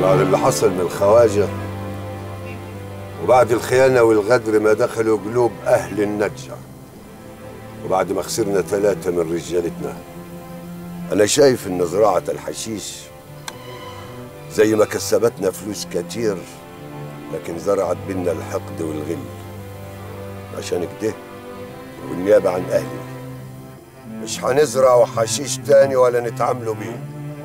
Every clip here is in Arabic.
بعد اللي حصل من الخواجة وبعد الخيانة والغدر ما دخلوا قلوب أهل النجع وبعد ما خسرنا 3 من رجالتنا، أنا شايف إن زراعة الحشيش زي ما كسبتنا فلوس كتير لكن زرعت بينا الحقد والغل. عشان كده والنيابة عن أهلي مش هنزرع حشيش تاني ولا نتعاملوا بيه.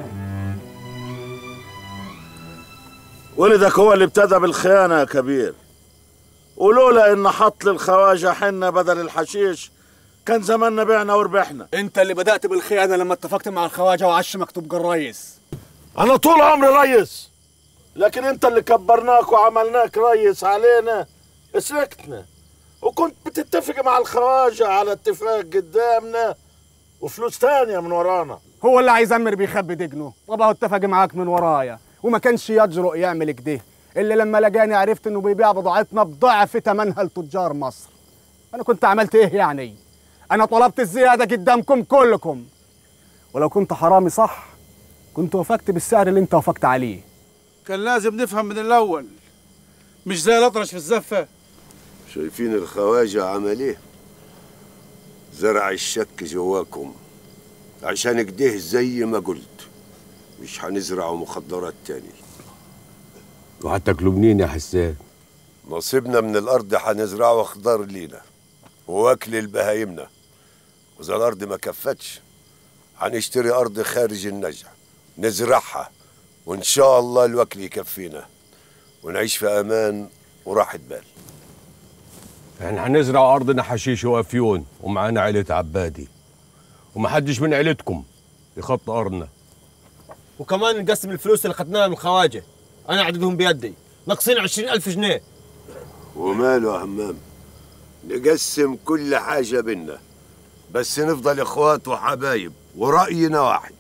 ولدك هو اللي ابتدى بالخيانة يا كبير، ولولا إن حط للخواجة حنة بدل الحشيش كان زماننا بعنا وربحنا. انت اللي بدأت بالخيانة لما اتفقت مع الخواجة وعشمك تبقى الريس. أنا طول عمري ريس، لكن أنت اللي كبرناك وعملناك ريس علينا سلكتنا، وكنت بتتفق مع الخواجة على اتفاق قدامنا وفلوس تانية من ورانا. هو اللي عايز أمر بيخبي دجنه، طبعا اتفق معاك من ورايا وما كانش يجرؤ يعمل كده إلا لما لقاني عرفت إنه بيبيع بضاعتنا بضعف ثمنها لتجار مصر. أنا كنت عملت إيه يعني؟ أنا طلبت الزيادة قدامكم كلكم، ولو كنت حرامي صح كنت وافقت بالسعر اللي أنت وافقت عليه. كان لازم نفهم من الأول، مش زي الأطرش في الزفة. شايفين الخواجة عمل ايه؟ زرع الشك جواكم، عشان كده زي ما قلت مش هنزرع مخدرات تاني. وهتاكلوا منين يا حسان؟ نصيبنا من الأرض هنزرعه خضار لينا وأكل لبهايمنا، وإذا الأرض ما كفتش هنشتري أرض خارج النجع نزرعها، وإن شاء الله الوكل يكفينا ونعيش في أمان وراحة بال. احنا هنزرع ارضنا حشيش وافيون ومعانا عيلة عبادي، ومحدش من عيلتكم يخط ارضنا. وكمان نقسم الفلوس اللي خدناها من الخواجه، انا عددهم بيدي ناقصين 20,000 جنيه. وماله يا همام، نقسم كل حاجة بينا بس نفضل اخوات وحبايب ورأينا واحد.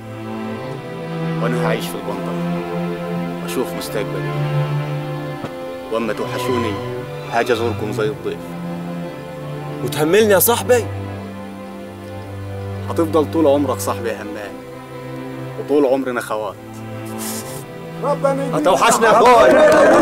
وانا هعيش في البندر واشوف مستقبلي، واما توحشوني هاجي ازوركم زي الضيف. وتهملني يا صاحبي؟ هتفضل طول عمرك صاحبي يا همام، وطول عمرنا خوات. هتوحشنا يا اخوي.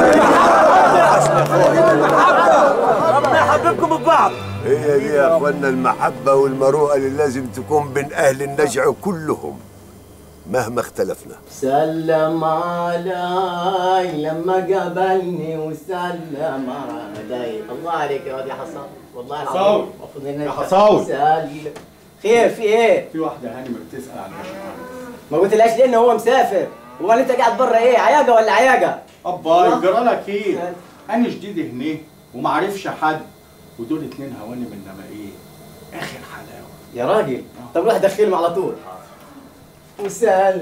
ربنا يحببكم ببعض. هي دي يا اخوانا المحبة والمروءة اللي لازم تكون بين اهل النجع كلهم مهما اختلفنا. سلم علي لما قابلني وسلم علي. الله عليك يا واد يا حصان، والله العظيم المفروض يا حصاوي. خير في ايه؟ في واحدة هانمة بتسأل عن باشمهندس. ما قلتلهاش ليه ان هو مسافر؟ هو انت قاعد بره ايه؟ عياقه ولا عياقه؟ أباي جرى لك ايه؟ أنا جديد هنا ومعرفش حد، ودول 2 هوانم انما ايه؟ آخر حلاوة يا راجل. طب روح دخلهم على طول. وسلم.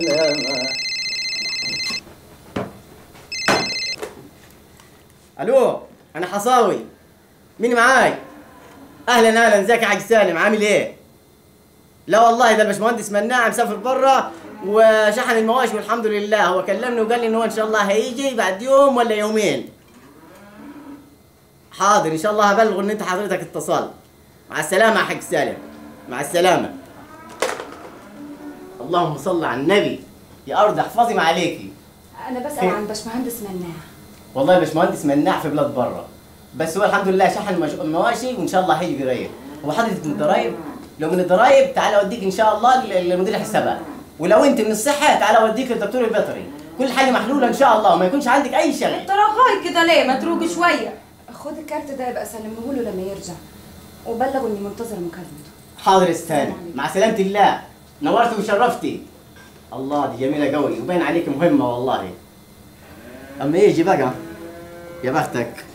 الو انا حصاوي، مين معاي؟ اهلا اهلا، ازيك يا حاج سالم، عامل ايه؟ لا والله ده الباشمهندس مناع مسافر بره وشحن المواشي والحمد لله. هو كلمني وقال لي ان هو ان شاء الله هيجي بعد يوم ولا يومين. حاضر ان شاء الله هبلغه ان انت حضرتك اتصلت. مع السلامه يا حاج سالم، مع السلامه. اللهم صل على النبي. يا ارض احفظي ما عليكي. انا بسال عن باشمهندس مناع. والله باشمهندس مناع في بلاد بره، بس هو الحمد لله شحن المواشي وان شاء الله هيجي قريب. هو حضرتك من الضرايب؟ لو من الضرايب تعالى اوديك ان شاء الله لمدير الحسابات، ولو انت من الصحه تعالى اوديك للدكتور البيطري. كل حاجه محلوله ان شاء الله وما يكونش عندك اي شغل. انت رغاي كده ليه؟ ما تروق شويه. خد الكارت ده يبقى سلمه له لما يرجع، وبلغه اني منتظره مكالمته. حاضر استاذ، مع سلامه الله. نورتي وشرفتي. الله دي جميله قوي وباين عليك مهمه والله. اما يجي بقى يا بختك.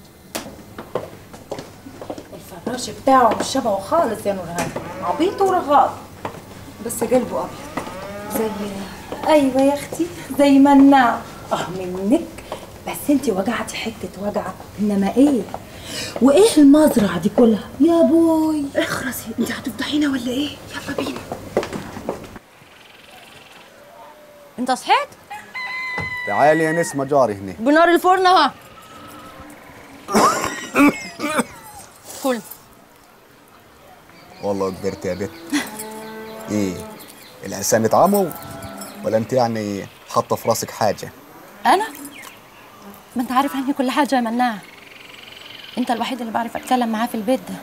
الفراش بتاعه مش شبهه خالص يا نورهان، عبيط ورغاي بس قلبه ابيض زي. ايوه يا اختي زي مناع. منك بس انت وجعتي حته وجعه، انما ايه؟ وايه المزرعه دي كلها يا بوي؟ اخرسي انت هتفضحينا ولا ايه؟ يلا بينا. انت صحيت؟ تعالي يا نسمة جاري هنا بنار الفرن اهو. كل والله كبرت يا بت. ايه الانسان اتعموا ولا انت يعني حاطه في راسك حاجه؟ انا؟ ما انت عارف عني كل حاجه يا مناع. انت الوحيد اللي بعرف اتكلم معاه في البيت ده.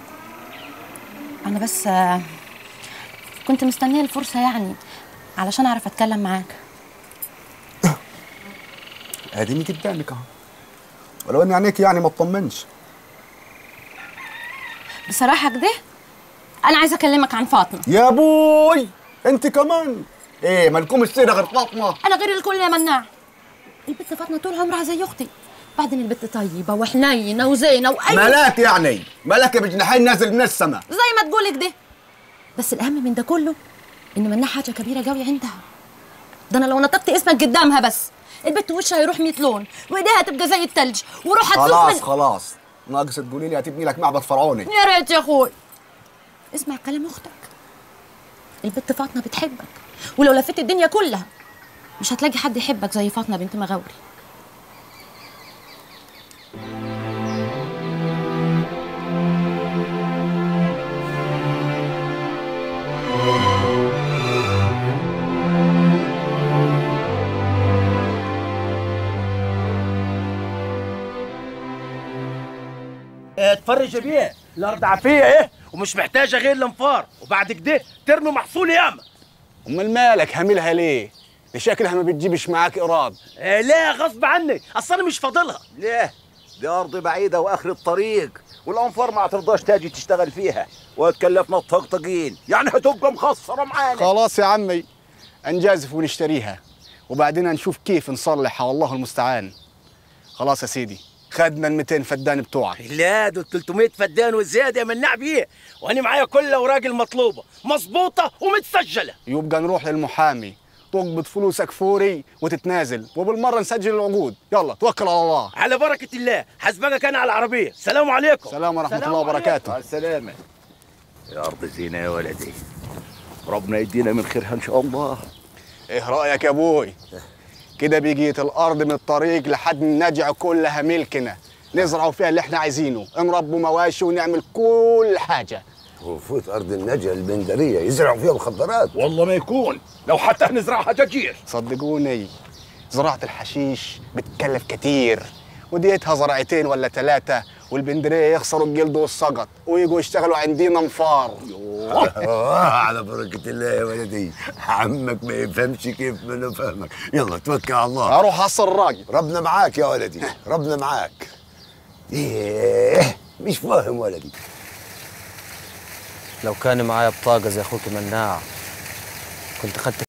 انا بس كنت مستنيه الفرصه يعني علشان اعرف اتكلم معاك. اديني قدامك اهو، ولو اني عينيك يعني ما اطمنش. بصراحه كده انا عايزه اكلمك عن فاطمه. يا بوي انت كمان ايه مالكم السيره غير فاطمه؟ انا غير الكل يا مناع. البت فاطمه طول عمرها زي اختي، بعدين البت طيبه وحنينه وزينه واي ملاك يعني ملاك بجناحين نازل من السما زي ما تقول كده. بس الاهم من ده كله ان مناع حاجه كبيره قوي عندها. ده انا لو نطقت اسمك قدامها بس البت وشها هيروح 100 لون وايديها تبقى زي التلج وروحها تزوف خلاص ناقص تقولي لي هتبني لك معبد فرعوني. يا ريت يا اخوي. اسمع كلام اختك، البت فاطمه بتحبك، ولو لفيت الدنيا كلها مش هتلاقي حد يحبك زي فاطمه بنت مغاوري. اتفرج يا بيه، الارض عافيه ايه ومش محتاجه غير الانفار، وبعد كده ترمي محصول ياما. امال مالك هاملها ليه؟ دي شكلها ما بتجيبش معاك ايراد. لا غصب عني، اصل انا مش فاضلها. ليه؟ دي ارض بعيده واخر الطريق، والانفار ما هترضاش تاجي تشتغل فيها، وتكلفنا الطقطقين، يعني هتبقى مخسره معانا. خلاص يا عمي انجازف ونشتريها وبعدين نشوف كيف نصلحها والله المستعان. خلاص يا سيدي خدنا ال 200 فدان بتوعك. لا دول 300 فدان وزياده يا مناع بيه، وانا معايا كل الاوراق المطلوبه مظبوطه ومتسجله. يبقى نروح للمحامي تقبض فلوسك فوري وتتنازل وبالمره نسجل العقود. يلا توكل على الله. على بركه الله، حسبك انا على العربيه. السلام عليكم. السلام ورحمه الله وبركاته. مع السلامه. يا ارض زينه يا ولدي، ربنا يدينا من خيرها ان شاء الله. ايه رايك يا ابوي؟ كده بيجيت الارض من الطريق لحد النجع كلها ملكنا، نزرعوا فيها اللي احنا عايزينه، نربوا مواشي ونعمل كل حاجه. وفوت ارض النجع البندريه يزرعوا فيها مخدرات؟ والله ما يكون، لو حتى نزرعها دجاج. صدقوني زراعه الحشيش بتكلف كتير، وديتها زرعتين ولا 3 والبندريه يخسروا الجلد والسقط ويجوا يشتغلوا عندنا نفار. على بركه الله يا ولدي، عمك ما يفهمش كيف ما انا فاهمك. يلا توكل على الله. اروح احصل الراجل. ربنا معاك يا ولدي، ربنا معاك. ايه مش فاهم ولدي. لو كان معايا بطاقة زي أخوك مناع كنت خدت